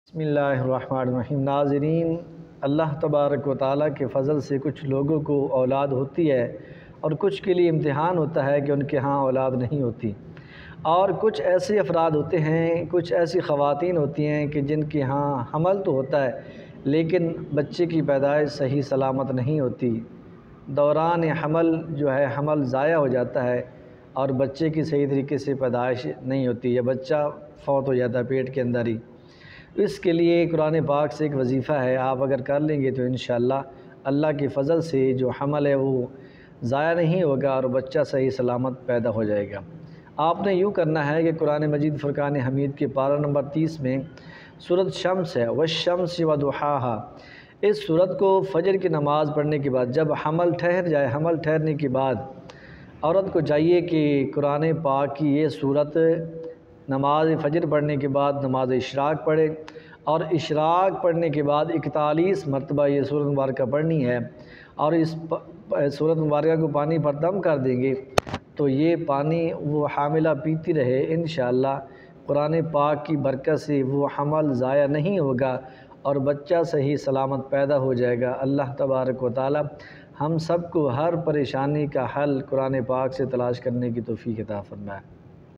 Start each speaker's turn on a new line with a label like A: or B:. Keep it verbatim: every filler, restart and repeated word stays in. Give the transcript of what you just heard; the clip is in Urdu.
A: بسم اللہ الرحمن الرحیم۔ ناظرین، اللہ تبارک و تعالیٰ کے فضل سے کچھ لوگوں کو اولاد ہوتی ہے اور کچھ کے لیے امتحان ہوتا ہے کہ ان کے ہاں اولاد نہیں ہوتی، اور کچھ ایسے افراد ہوتے ہیں، کچھ ایسی خواتین ہوتی ہیں کہ جن کے ہاں حمل تو ہوتا ہے لیکن بچے کی پیدائش صحیح سلامت نہیں ہوتی۔ دوران حمل جو ہے حمل ضائع ہو جاتا ہے اور بچے کی صحیح طریقے سے پیدائش نہیں ہوتی، یا بچہ فوت ہو جاتا ہے پیٹ کے اندر ہی۔ اس کے لیے قرآن پاک سے ایک وظیفہ ہے، آپ اگر کر لیں گے تو انشاءاللہ اللہ کی فضل سے جو حمل ہے وہ ضائع نہیں ہوگا اور بچہ صحیح سلامت پیدا ہو جائے گا۔ آپ نے یوں کرنا ہے کہ قرآن مجید فرقان حمید کے پارہ نمبر تیس میں سورۃ شمس ہے، والشمس وضحاها، اس سورت کو فجر کی نماز پڑھنے کے بعد جب حمل ٹھہر جائے، حمل ٹھہرنے کے بعد عورت کو چاہیے کہ قرآن پاک کی یہ سورت نماز فجر پڑھنے کے بعد نماز اشراق پڑھے، اور اشراق پڑھنے کے بعد اکتالیس مرتبہ یہ سورت مبارکہ پڑھنی ہے، اور اس سورت مبارکہ کو پانی پر دم کر دیں گے تو یہ پانی وہ حاملہ پیتی رہے، انشاءاللہ قرآن پاک کی برکت سے وہ حمل ضائع نہیں ہوگا اور بچہ صحیح سلامت پیدا ہو جائے گا۔ اللہ تبارک و تعالی ہم سب کو ہر پریشانی کا حل قرآن پاک سے تلاش کرنے کی توفیق عطا فرمائے۔